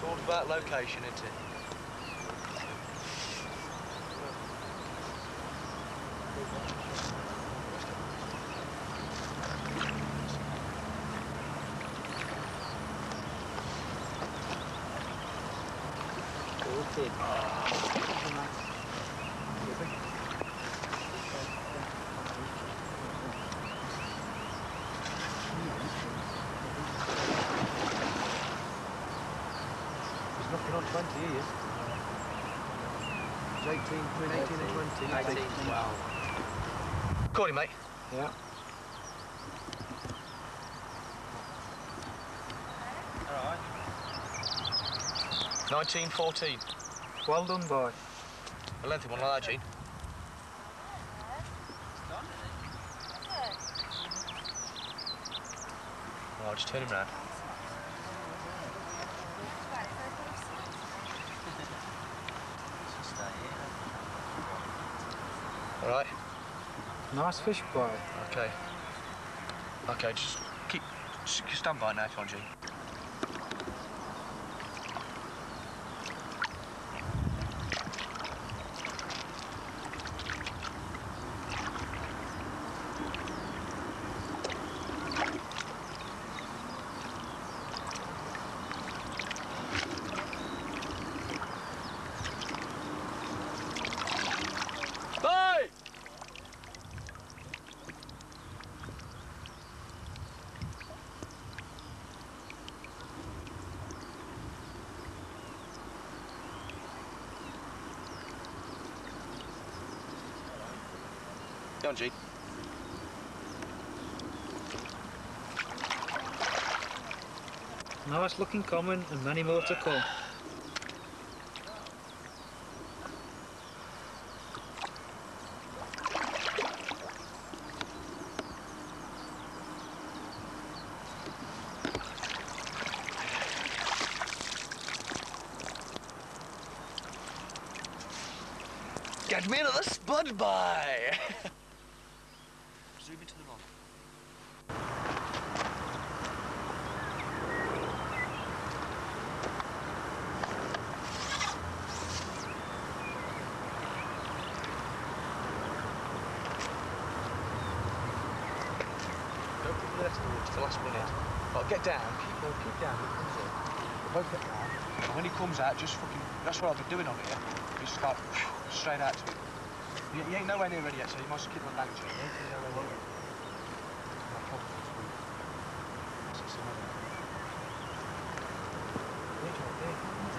all about location, isn't it? He's knocking on 20, he is. He's 18, between 18 and 20. 18, 12. Call him, mate. Yeah. All right. 1914. Well done, boy. A lengthy one like that, Gene. Oh, just turn him round. All right. Nice fish, boy. Okay. Okay, just stand by now if you want, Gene. Bye! Go on, Gene. Nice looking common and many more to come. Get me another spud by! Zoom into the rod. Don't put the rest of the the last one in. Right, get down, keep down, he comes in. Both get down. And when he comes out, just fucking, that's what I've been doing on here. Just start straight out to him. You ain't nowhere near ready yet, so you must keep on back to him. You ain't nowhere near ready. My confidence will. That's what's the matter. There you go, there.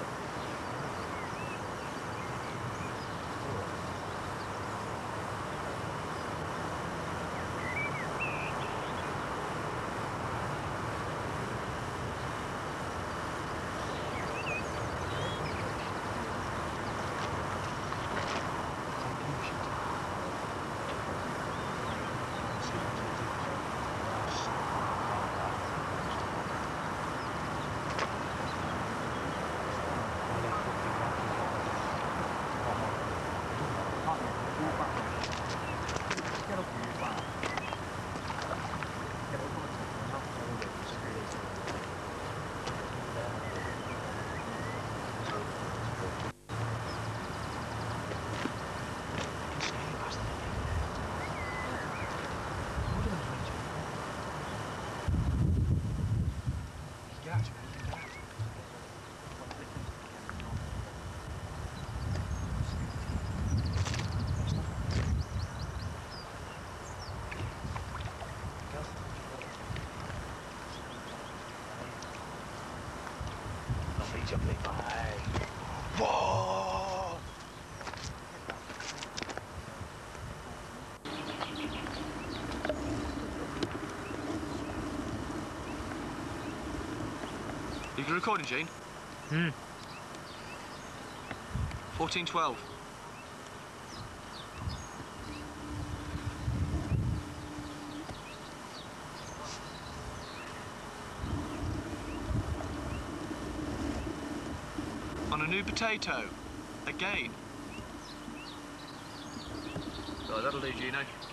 Whoa! You can recording, Gene? 1412. On a new potato. Again. So that'll do, Gino.